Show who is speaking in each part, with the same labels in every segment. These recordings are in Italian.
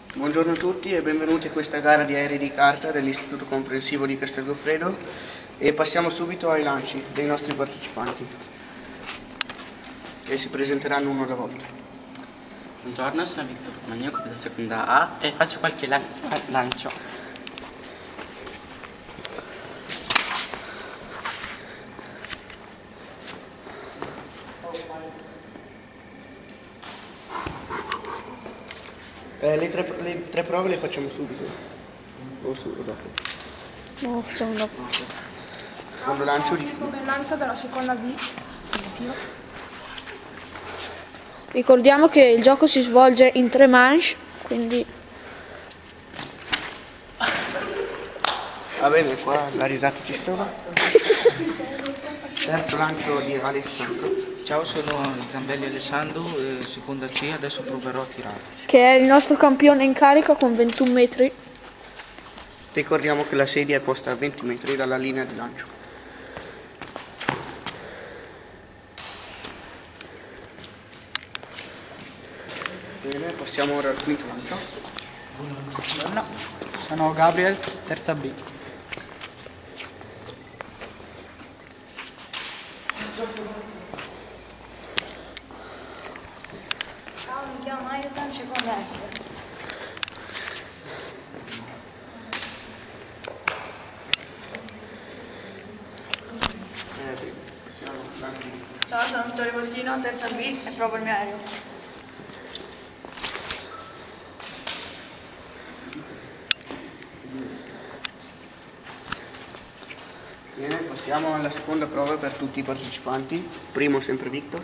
Speaker 1: Buongiorno a tutti e benvenuti a questa gara di aerei di carta dell'Istituto Comprensivo di Castelgoffredo e passiamo subito ai lanci dei nostri partecipanti che si presenteranno uno alla volta.
Speaker 2: Buongiorno, sono Victor Magno, capitano seconda A e faccio qualche lancio.
Speaker 1: Le tre prove le facciamo subito o dopo?
Speaker 3: No, facciamo dopo.
Speaker 1: Secondo lancio di...
Speaker 4: Lancio della seconda B.
Speaker 3: Ricordiamo che il gioco si svolge in 3 manche, quindi...
Speaker 1: Va bene, qua la risata ci stava. Terzo lancio di Alessandro.
Speaker 5: Ciao, sono Zambelli Alessandro, seconda C, adesso proverò a tirare.
Speaker 3: Che è il nostro campione in carica con 21 metri.
Speaker 1: Ricordiamo che la sedia è posta a 20 metri dalla linea di lancio. Bene, passiamo ora al quinto lancio.
Speaker 5: Buongiorno, sono Gabriel, terza B.
Speaker 4: Ciao, mi chiamo Ayatan, seconda F. Ciao, sono Vittorio Voltino, terza B e provo il mio aereo.
Speaker 1: Bene, passiamo alla seconda prova per tutti i partecipanti. Primo sempre Victor.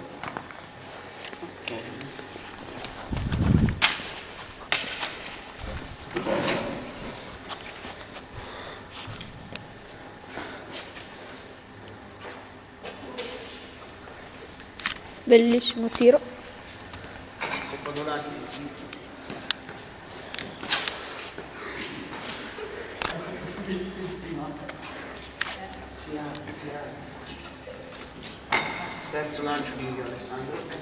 Speaker 3: Bellissimo tiro.
Speaker 1: Secondo lancio. Terzo lancio di Alessandro.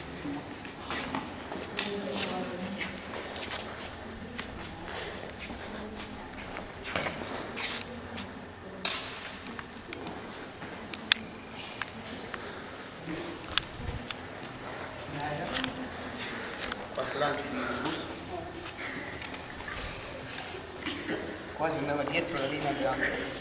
Speaker 1: Quarto lancio di Bus. Quasi andava dietro la linea bianca.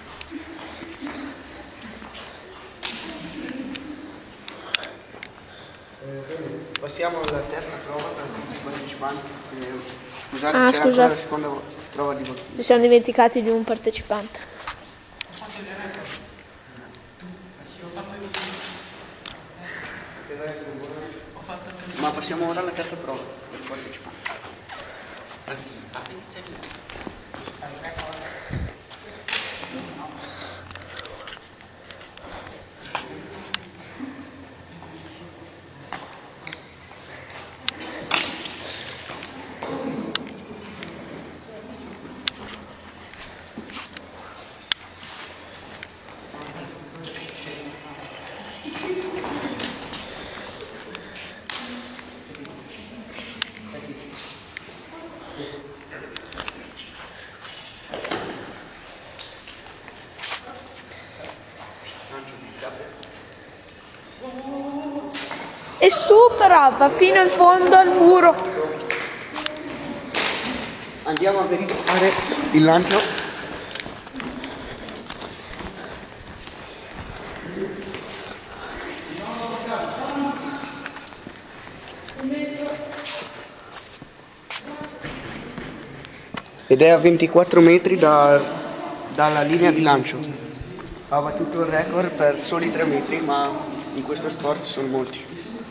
Speaker 1: Passiamo alla terza prova per tutti i partecipanti. Scusate, c'è ancora
Speaker 3: scusate.
Speaker 1: la seconda prova di Voltino.
Speaker 3: Ci siamo dimenticati di un partecipante.
Speaker 1: Ma passiamo ora alla terza prova per i partecipanti.
Speaker 3: E supera, va fino in fondo al muro.
Speaker 1: Andiamo a verificare il lancio. Ed è a 24 metri dalla linea di lancio. Ha battuto il record per soli 3 metri, ma in questo sport sono molti.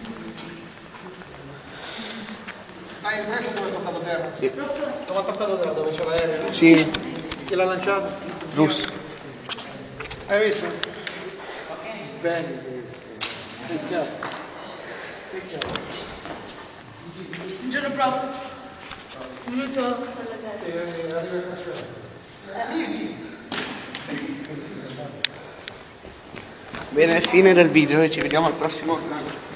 Speaker 6: Ah, il resto dove è toccato terra?
Speaker 1: Sì.
Speaker 6: Dove ha toccato terra, dove c'è l'aereo?
Speaker 1: Sì,
Speaker 6: Chi l'ha lanciato?
Speaker 1: russo.
Speaker 6: Hai visto? Bene, bene. È chiaro. È chiaro.
Speaker 4: Buongiorno prof. Un minuto per la gara.
Speaker 1: Bene, fine del video e ci vediamo al prossimo lancio.